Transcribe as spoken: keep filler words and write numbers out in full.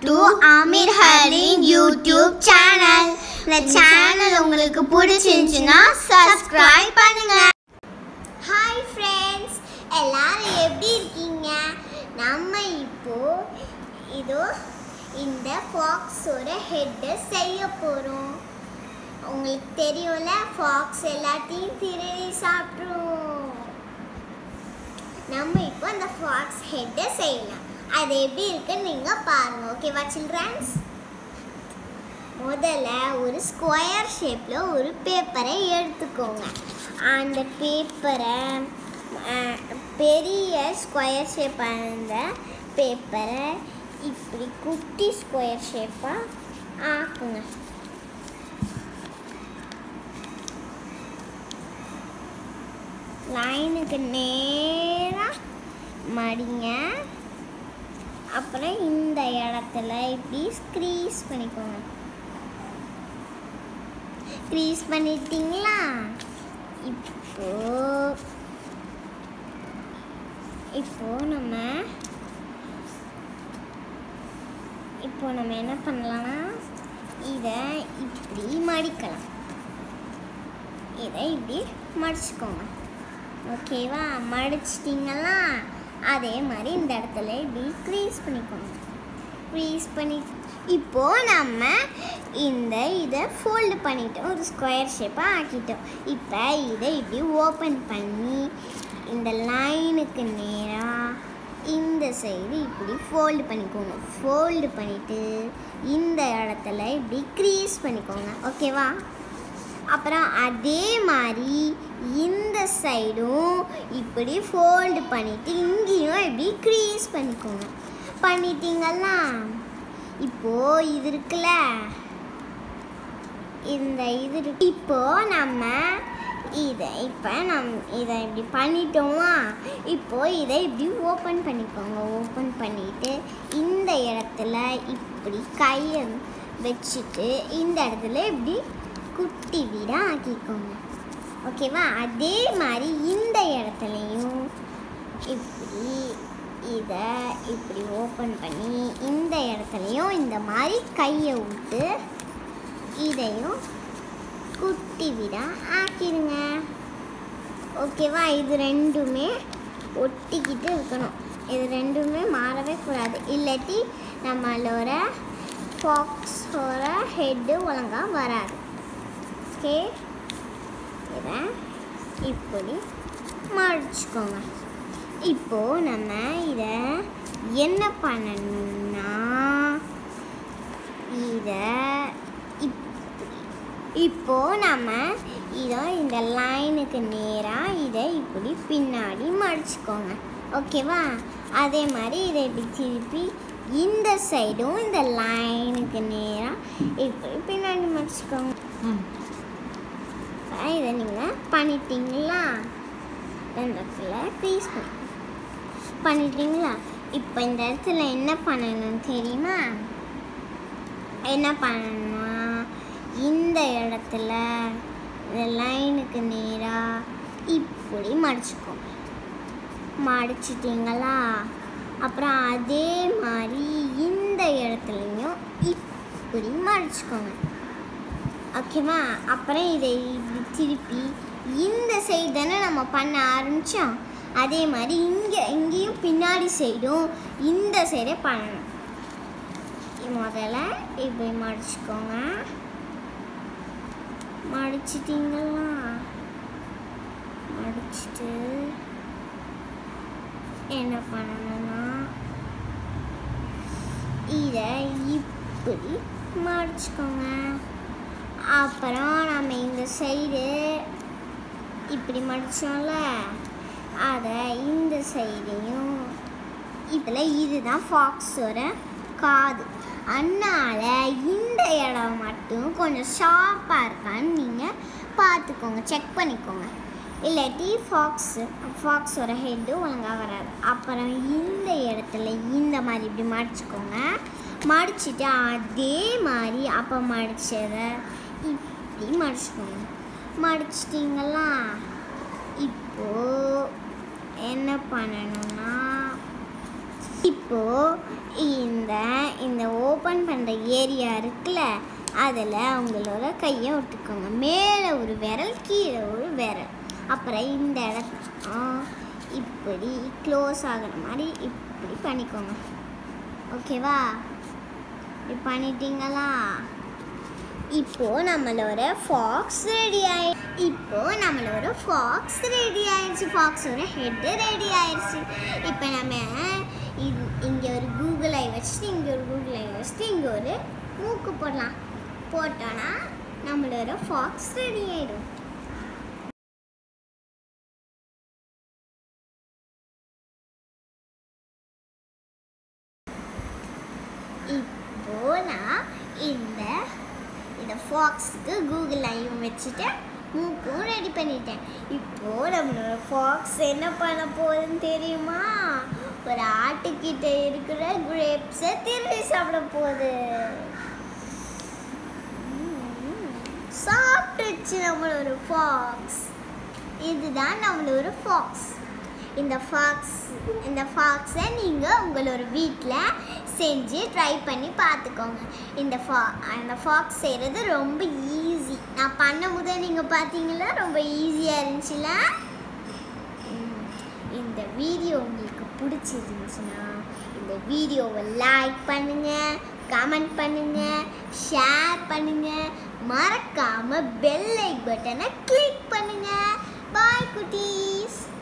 to Amir Harin YouTube channel. இந்த channel உங்களுக்கு பிடிச்சிருந்துச்சுன்னா subscribe பண்ணுங்க. Hi friends, எல்லாரும் எப்படி இருக்கீங்க? நம்ம இப்போ இதோ இந்த ஃபாக்ஸோட ஹெட் செய்ய போறோம். உங்களுக்கு தெரியும்ல, ஃபாக்ஸ் எல்லாத்தையும் திருடி சாப்பிடும். நம்ம இப்போ அந்த ஃபாக்ஸ் ஹெட் செய்யலாம். அது எப்படி இருக்குன்னு நீங்க பாருங்க. ஓகேவா சில்ட்ரன்ஸ்? முதல்ல ஒரு ஸ்கொயர் ஷேப்ல ஒரு பேப்பரை எடுத்துக்கோங்க. அந்த பேப்பரை பெரிய ஸ்கொயர் ஷேப் அந்த பேப்பரை இப்படி குட்டி ஸ்கொயர் ஷேப்பா ஆக்குங்க. லைனுக்கு நேரா மடிங்க. அப்புறம் இந்த இடத்துல இப்படி ஸ்க்ரீஸ் பண்ணிக்கோங்க. ஸ்க்ரீஸ் பண்ணிட்டீங்களா? இப்போ இப்போ நம்ம இப்போ நம்ம என்ன பண்ணலாம்னா இதை இப்படி மடிக்கலாம். இதை இப்படி மடிச்சுக்கோங்க. ஓகேவா? மடிச்சிட்டிங்களா? அதே மாதிரி இந்த இடத்துல இப்படி க்ரீஸ் பண்ணிக்கோங்க. க்ரீஸ் பண்ணி இப்போது நம்ம இந்த இதை ஃபோல்டு பண்ணிட்டோம், ஒரு ஸ்கொயர் ஷேப்பாக ஆக்கிட்டோம். இப்போ இதை இப்படி ஓப்பன் பண்ணி இந்த லைனுக்கு நேராக இந்த சைடு இப்படி ஃபோல்டு பண்ணிக்கோங்க. ஃபோல்டு பண்ணிவிட்டு இந்த இடத்துல இப்படி க்ரீஸ் பண்ணிக்கோங்க. ஓகேவா? அப்புறம் அதே மாதிரி இந்த சைடும் இப்படி ஃபோல்டு பண்ணிவிட்டு இங்கேயும் இப்படி க்ரீஸ் பண்ணிக்கோங்க. பண்ணிட்டீங்களா? இப்போது இது இருக்குல்ல, இந்த இது இருக்கு. இப்போது நம்ம இதை இப்போ நம் இதை இப்படி பண்ணிட்டோமா? இப்போது இதை இப்படி ஓப்பன் பண்ணிக்கோங்க. ஓப்பன் பண்ணிவிட்டு இந்த இடத்துல இப்படி கையை வச்சுட்டு இந்த இடத்துல இப்படி குட்டி வீடாக ஆக்கிக்கோங்க. ஓகேவா? அதே மாதிரி இந்த இடத்துலையும் இப்படி இதை இப்படி ஓப்பன் பண்ணி இந்த இடத்துலையும் இந்த மாதிரி கையை விட்டு இதையும் குட்டி வீடாக ஆக்கிடுங்க. ஓகேவா? இது ரெண்டுமே ஒட்டிக்கிட்டு இருக்கணும். இது ரெண்டுமே மாறவே கூடாது, இல்லாட்டி நம்மளோட ஃபாக்ஸோட ஹெட்டு ஒழுங்காக வராது. ஓகே, இதை இப்படி மடிச்சுக்கோங்க. இப்போது நம்ம இதை என்ன பண்ணணும்னா இதை இப்போது நம்ம இதை இந்த லைனுக்கு நேராக இதை இப்படி பின்னாடி மடிச்சுக்கோங்க. ஓகேவா? அதே மாதிரி இதை இப்படி திருப்பி இந்த சைடும் இந்த லைனுக்கு நேராக இப்படி பின்னாடி மடிச்சுக்கோங்க. இதை நீங்கள் பண்ணிட்டீங்களா? இந்த இடத்துல க்ரீஸ் பண்ணி பண்ணிட்டீங்களா? இப்போ இந்த இடத்துல என்ன பண்ணணும் தெரியுமா? என்ன பண்ணணும்னா இந்த இடத்துல இந்த லைனுக்கு நேராக இப்படி மடிச்சுக்கோங்க. மடிச்சிட்டிங்களா? அப்புறம் அதே மாதிரி இந்த இடத்துலையும் இப்படி மடிச்சுக்கோங்க. ஓகேவா? அப்புறம் இதை இப்படி திருப்பி இந்த சைடு தானே நம்ம பண்ண ஆரம்பித்தோம், அதே மாதிரி இங்கே இங்கேயும் பின்னாடி சைடும் இந்த சைடே பண்ணணும். முதல்ல இப்படி மடிச்சுக்கோங்க. மடிச்சிட்டிங்களா? மடிச்சிட்டு என்ன பண்ணணும்னா இதை இப்படி மடிச்சுக்கோங்க. அப்புறம் நம்ம இந்த சைடு இப்படி மடித்தோம்ல, அதை இந்த சைடையும் இதில் இதுதான் ஃபாக்ஸோட காது. அதனால் இந்த இடம் மட்டும் கொஞ்சம் ஷார்ப்பாக இருக்கான்னு நீங்கள் பார்த்துக்கோங்க, செக் பண்ணிக்கோங்க. இல்லாட்டி ஃபாக்ஸு ஃபாக்ஸோட ஹெட்டு ஒழுங்காக வராது. அப்புறம் இந்த இடத்துல இந்த மாதிரி இப்படி மடிச்சுக்கோங்க. மடிச்சுட்டு அதே மாதிரி அப்போ மடித்ததை இப்படி மடிச்சுக்கோங்க. மடிச்சிட்டிங்களா? இப்போது என்ன பண்ணணும்னா இப்போ இந்த இந்த ஓப்பன் பண்ணுற ஏரியா இருக்குல்ல, அதில் அவங்களோட கையை விட்டுக்கோங்க. மேலே ஒரு விரல், கீழே ஒரு விரல். அப்புறம் இந்த இடத்த இப்படி க்ளோஸ் ஆகிற மாதிரி இப்படி பண்ணிக்கோங்க. ஓகேவா? இப்படி பண்ணிட்டீங்களா? இப்போது நம்மளோட ஃபாக்ஸ் ரெடி ஆயி இப்போது நம்மளோட ஃபாக்ஸ் ரெடி ஆயிடுச்சு. ஃபாக்ஸோட ஹெட்டு ரெடி ஆயிடுச்சு. இப்போ நம்ம இங்கே ஒரு கூகுள் ஐ வச்சுட்டு இங்கே ஒரு கூகுள் ஐ வச்சுட்டு இங்கே ஒரு மூக்கு போடலாம். போட்டோன்னா நம்மளோட ஃபாக்ஸ் ரெடி ஆகிடும். இப்போது நான் இந்த இந்த ஃபாக்ஸுக்கு கூகுள் ஐயும் வச்சுட்டு மூக்கும் ரெடி பண்ணிட்டேன். இப்போது நம்மளோட ஃபாக்ஸ் என்ன பண்ண போகுதுன்னு தெரியுமா? ஒரு ஆட்டுக்கிட்ட இருக்கிற கிரேப்ஸை திருடி சாப்பிட போகுது. சாப்பிட்டுச்சு நம்மளோட ஃபாக்ஸ். இதுதான் நம்மளோட ஃபாக்ஸ். இந்த ஃபாக்ஸ் இந்த ஃபாக்ஸை நீங்கள் உங்களோட வீட்டில் செஞ்சு ட்ரை பண்ணி பார்த்துக்கோங்க. இந்த ஃபா அந்த ஃபாக்ஸ் செய்கிறது ரொம்ப ஈஸி. நான் பண்ணும் போது நீங்கள் பார்த்தீங்களா, ரொம்ப ஈஸியாக இருந்துச்சுல. இந்த வீடியோ உங்களுக்கு பிடிச்சிருந்துச்சுன்னா இந்த வீடியோவை லைக் பண்ணுங்கள், கமெண்ட் பண்ணுங்கள், ஷேர் பண்ணுங்கள், மறக்காமல் பெல் லைக் பட்டனை கிளிக் பண்ணுங்கள். பாய் குட்டீஸ்.